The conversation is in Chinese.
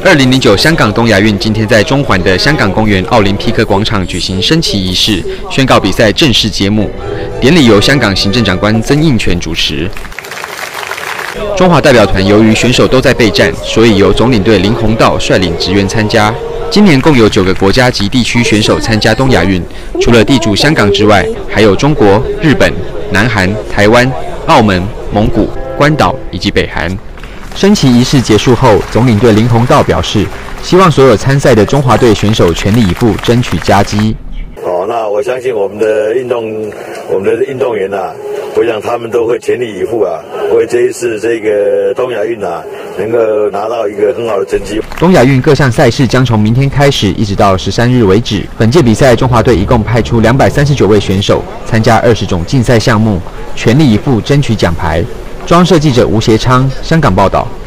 2009香港东亚运今天在中环的香港公园奥林匹克广场举行升旗仪式，宣告比赛正式揭幕。典礼由香港行政长官曾荫权主持。中华代表团由于选手都在备战，所以由总领队林鸿道率领职员参加。今年共有9个国家及地区选手参加东亚运，除了地主香港之外，还有中国、日本、南韩、台湾、澳门、蒙古、关岛以及北韩。升旗仪式结束后，总领队林鸿道表示，希望所有参赛的中华队选手全力以赴，争取佳绩。 那我相信我们的运动员啊，我想他们都会全力以赴啊，为这一次这个东亚运啊，能够拿到一个很好的成绩。 东亚运各项赛事将从明天开始，一直到13日为止。本届比赛，中华队一共派出239位选手参加20种竞赛项目，全力以赴争取奖牌。中央社记者吴协昌香港报道。